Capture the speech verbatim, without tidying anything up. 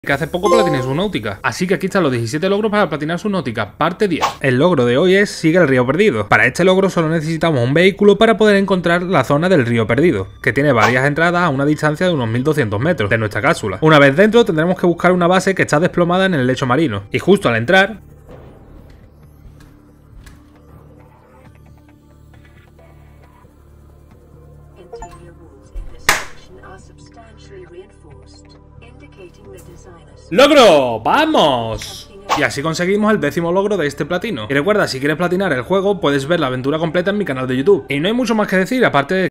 Que hace poco platiné Subnautica, así que aquí están los diecisiete logros para platinar Subnautica, parte diez. El logro de hoy es Sigue el río perdido. Para este logro solo necesitamos un vehículo para poder encontrar la zona del río perdido, que tiene varias entradas a una distancia de unos mil doscientos metros de nuestra cápsula. Una vez dentro tendremos que buscar una base que está desplomada en el lecho marino, y justo al entrar ¡logro! ¡Vamos! Y así conseguimos el décimo logro de este platino. Y recuerda, si quieres platinar el juego, puedes ver la aventura completa en mi canal de YouTube. Y no hay mucho más que decir, aparte de